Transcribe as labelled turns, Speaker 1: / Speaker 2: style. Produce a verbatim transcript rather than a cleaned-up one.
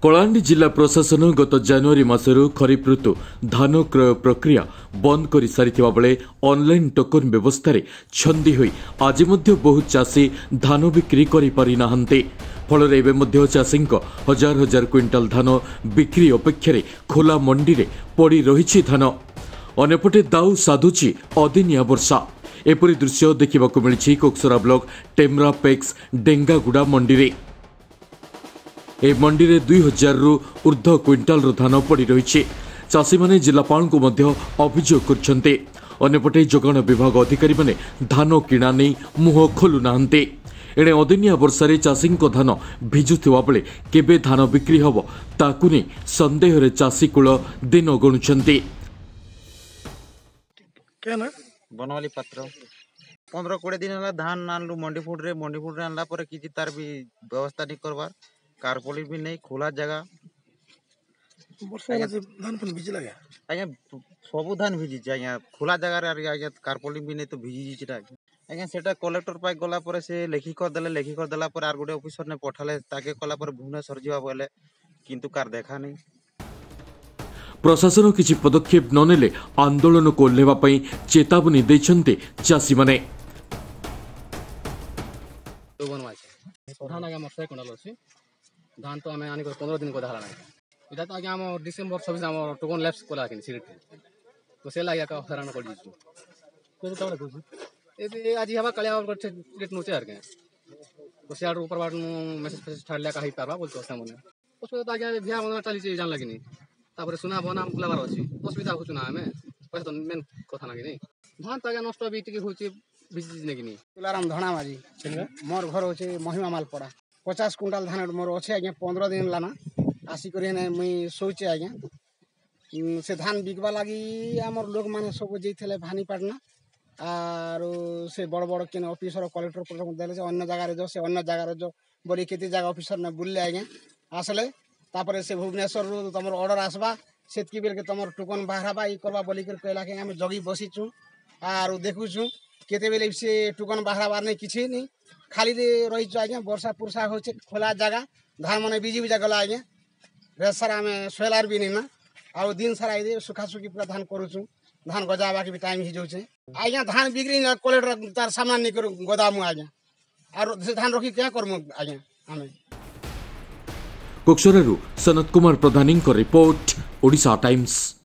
Speaker 1: कलाहांडी जिला प्रशासन गत जनवरी मासरू खरीफ ऋतु धान क्रय प्रक्रिया बंद कर सारी बेले ऑनलाइन टोकन व्यवस्था छंदी होई आज मध्य बहुत चाषी धान बिक्री करि पारि नाहंते। फल चाषी हजार हजार क्विंटाल धान बिक्री अपेक्षा खोला मंडी रे पड़ी रही धान। अनेपटे दाऊ साधुची अदिनिया वर्षा। एपरी दृश्य देखा मिली कोकसरा ब्लॉक टेमरापेक्स डेंगागुड़ा मंडी रे। ए मंडी रे दुई हजार रु ऊर्ध्व क्विंटाल धान पड़ी रही। चाषी माने जिलापाल को मध्य अभियोग करछन्ते। अन्यपटे जोगाण विभाग अधिकारी माने धान किणा नहीं मुह खोलु नाहंते। एणे अदिनिया वर्षारे चाषी धान भिजुवा बेले केबे धान बिक्री हब ताकु नहीं संदेह रे चाषी कूल दिन गणुछन्ते।
Speaker 2: बनवाली पात्र पंद्रह कोड़े दिन है धान आनलु मंडी फुट रे मंडी फुट रे आनला पर किछि तार भी व्यवस्था नहीं करबार कारपोली भी नहीं खोला जगह
Speaker 3: वर्षा रे धान पन भिज लागे
Speaker 2: आज्ञा सबु धान भिजी आज्ञा खोला जगह रे आज्ञा कारपोली भी नहीं तो भिजी जिटा आज्ञा सेटा कलेक्टर पाई गला पर से लेखी कर देले लेखी कर देला पर आर गोटे ऑफिसर ने पठाले ताके कला पर भुवनेश्वर जीवा बोले किंतु कार देखा नहीं।
Speaker 1: प्रशासन किसी पदक्षेप न नेले आंदोलन को ओह्लेवा पई चेतावनी दैछन्ते चाषी माने।
Speaker 4: धान तो आम आनी पंद्रह दिन को धारा ना इटा तो आम डिसेम्बर छब्बीस आम टोकन लैप्स कला सीट तो से लगे हैरान कर आज हवा कालिया डेट नोचे आर के तो सियाड़ ऊपर बाट मेसेज फेसेज छाड़लिया का पारबा बोलते असा मने उसको तो आगे भिया बना चली जान लगी तापर सुना बना बुलाबार अच्छी असुविधा हो चुना आम पैसा तो मेन कथा ना कि धान तो आगे नष्ट भी टिके होची भिजी ने कि
Speaker 3: तुलाराम धणा माजी मोर घर होचे महिमा मालपड़ा पचास कुंटाल धान मोर अच्छे आज्ञा पंद्रह दिन लाना आसिक मुई सोचे आज्ञा से धान बिकवा लगी आमर लोक मैंने सब जाइए भानीपाटना आर से बड़ बड़ के ऑफिसर कलेक्टर देले अन्य जगार जो से अन्य जगार जो बोली केते जगह ऑफिसर ने बुलले आज्ञा आसले तापर से भुवनेश्वर रु तुम ऑर्डर आसबा सेतकी बेल के तुम टोकन बाहरबा ई करबा बोली कर कहला के हम जगी बसीचु आर देखुछु केते बेले से टोकन बाहरबार नहीं किछि नहीं खाली रही आज्ञा वर्षा पुरसा हो खोला जगह धान मैंने बीजी बीजा गला आज्ञा रेत सारा आम सोलार भी नहीं ना आउ दिन सारा ये सुखा सुखी पूरा धान करुचु धान गजाबा के भी टाइम ही जाऊे आज्ञा धान बिक्री कलेक्टर तार सामना नहीं कर गदामु आज्ञा और धान रखी क्या करमु आज्ञा आम।
Speaker 1: कोकसरारू सनत कुमार प्रधानी रिपोर्ट ओडिशा टाइम्स।